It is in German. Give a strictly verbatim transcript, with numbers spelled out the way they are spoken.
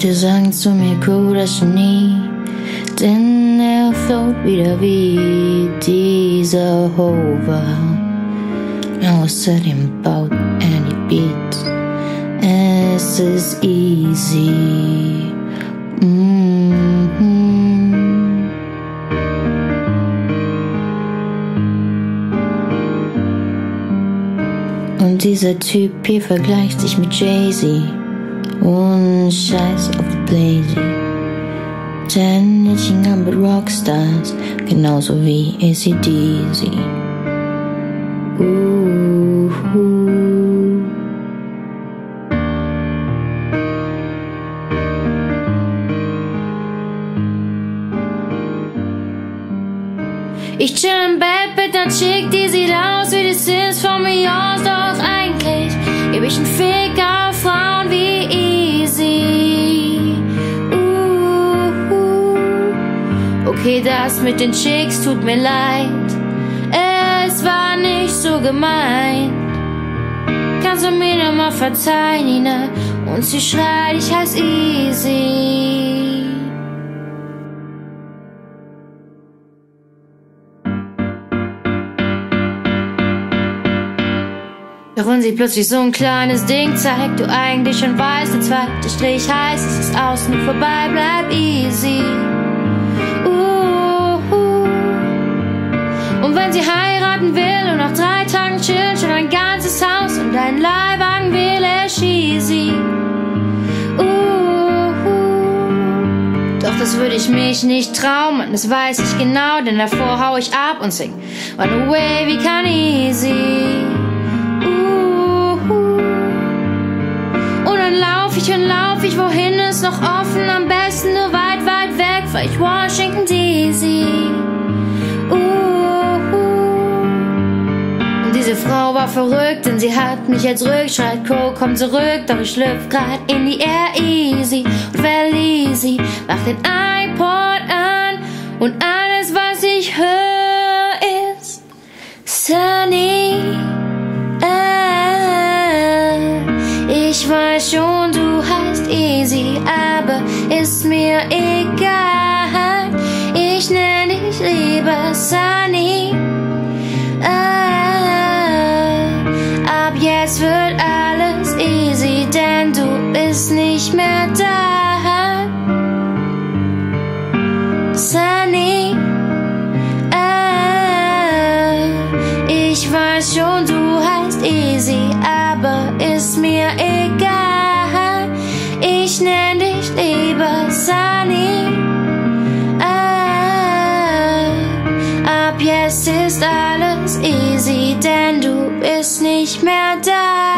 Leute sagen zu mir, cooles Genie, denn er float wieder wie dieser Hover. Außerdem baut er die Beats, es ist easy. Mm-hmm. Und dieser Typ hier vergleicht sich mit Jay-Z und scheiß auf die Blazy. Denn ich hing an mit Rockstars, genauso wie A C D C. Uh, uh. Ich chill im Bett mit ner Chick, die sieht aus wie die Sims von mir aus. Doch eigentlich geb ich einen Fick auf Frauen wie easy. Uh, uh. Okay, das mit den Chicks tut mir leid, es war nicht so gemeint. Kannst du mir nochmal verzeihen, Nina? Und sie schreit, ich heiß easy. Doch wenn sie plötzlich so ein kleines Ding zeigt, du eigentlich schon weißt, der zweite Strich heißt, es ist aus und vorbei, bleib easy. Uh, uh. Und wenn sie heiraten will und nach drei Tagen chillen, schon ein ganzes Haus und einen Leihwagen will, er cheesy. Uh, uh. Doch das würde ich mich nicht trauen, Mann, das weiß ich genau, denn davor hau ich ab und sing Run away, wie kann easy. Lauf ich und lauf ich, wohin ist noch offen? Am besten nur weit, weit weg, vielleicht Washington D C. Uh, uh. Und diese Frau war verrückt, denn sie hat mich jetzt ruhig, schreit Crow, komm zurück, doch ich schlüpf grad in die Air easy und verließ sie, mach den iPod an und alles, was ich höre, ist Sunny. Ich weiß schon, du heißt easy, aber ist mir egal. Ich nenn dich lieber Sunny. Ah, ab jetzt wird alles easy, denn du bist nicht mehr da. Sunny. Ah, ich weiß schon, du heißt easy, aber ist mir egal, ich nenn dich lieber Sunny. Ah, ab jetzt ist alles easy, denn du bist nicht mehr da.